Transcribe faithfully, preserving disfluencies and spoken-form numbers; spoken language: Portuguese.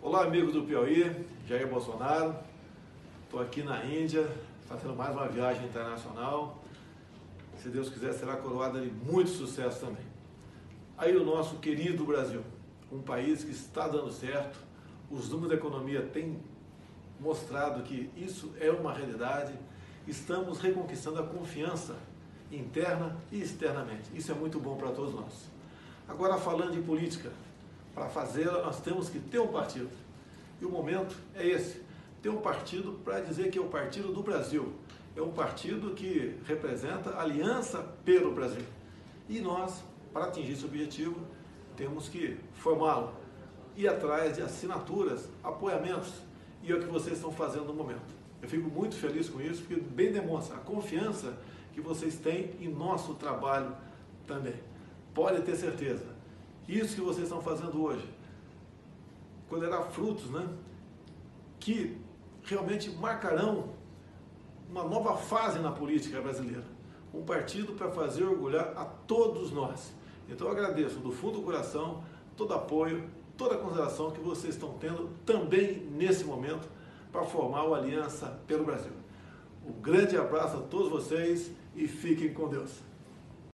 Olá, amigos do Piauí, Jair Bolsonaro. Estou aqui na Índia, fazendo mais uma viagem internacional. Se Deus quiser, será coroada de muito sucesso também. Aí o nosso querido Brasil, um país que está dando certo, os números da economia têm mostrado que isso é uma realidade. Estamos reconquistando a confiança interna e externamente. Isso é muito bom para todos nós. Agora, falando de política, para fazê-la nós temos que ter um partido. E o momento é esse, ter um partido para dizer que é o Partido do Brasil. É um partido que representa a aliança pelo Brasil. E nós, para atingir esse objetivo, temos que formá-lo, ir atrás de assinaturas, apoiamentos, e é o que vocês estão fazendo no momento. Eu fico muito feliz com isso, porque bem demonstra a confiança que vocês têm em nosso trabalho também. Pode ter certeza, isso que vocês estão fazendo hoje colherá frutos, né, que realmente marcarão uma nova fase na política brasileira. Um partido para fazer orgulhar a todos nós. Então eu agradeço do fundo do coração todo apoio, toda a consideração que vocês estão tendo também nesse momento para formar uma aliança pelo Brasil. Um grande abraço a todos vocês e fiquem com Deus.